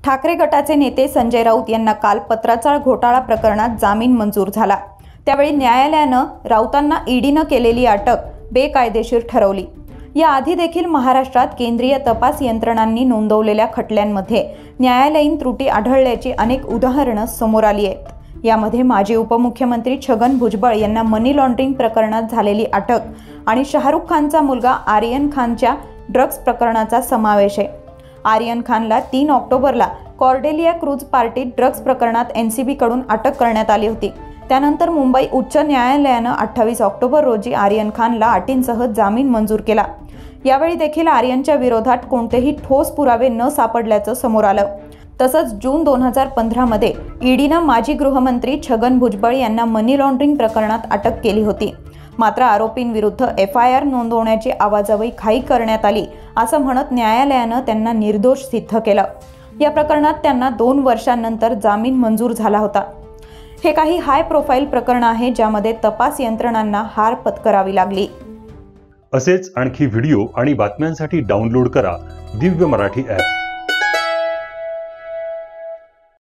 ठाकरे गटाचे नेते संजय राऊत यांना काल पत्राचाळ घोटाळा प्रकरणात जामीन मंजूर झाला। त्यावेळी न्यायालयानं राऊतांना ईडीनं केलेली अटक बेकायदेशीर ठरवली। याआधी देखील महाराष्ट्रात केंद्रीय तपास यंत्रणांनी नोंदवलेल्या खटल्यांमध्ये न्यायालयीन त्रुटी आढळल्याची अनेक उदाहरणं समोर आली आहेत। यामध्ये माजी उपमुख्यमंत्री छगन भुजबळ यांना मनी लॉन्ड्रिंग प्रकरणात झालेली अटक आणि शाहरुख खानचा मुलगा आर्यन खानच्या ड्रग्ज प्रकरणाचा समावेश आहे। आर्यन खानला 3 ऑक्टोबरला कॉर्डेलिया क्रूज पार्टीत ड्रग्ज प्रकरणात एनसीबी कडून अटक करण्यात आली होती। त्यानंतर मुंबई उच्च न्यायालयानं 28 ऑक्टोबर रोजी आर्यन खानला अटींसह जामीन मंजूर केला। यावेळी देखील आर्यनच्या विरोधात कोणतेही ठोस पुरावे न सापडल्याचं समोर आलं। तसंच जून 2015 मध्ये ईडीनं माजी गृहमंत्री छगन भुजबळ यांना मनी लॉन्ड्रिंग प्रकरणात अटक केली होती। मात्र आरोपींविरुद्ध FIR नोंदवण्याची आवाजावी घाई करण्यात आली असं म्हणत न्यायालयानं त्यांना निर्दोष सिद्ध केलं। या प्रकरणात त्यांना 2 वर्षांनंतर जामीन मंजूर झाला होता। हे काही हाय प्रोफाईल प्रकरण आहे ज्यामध्ये तपास यंत्रणांना हार पत्करावी लागली। असेच आणखी व्हिडिओ आणि बातम्यांसाठी डाउनलोड करा दिव्य मराठी ॲप।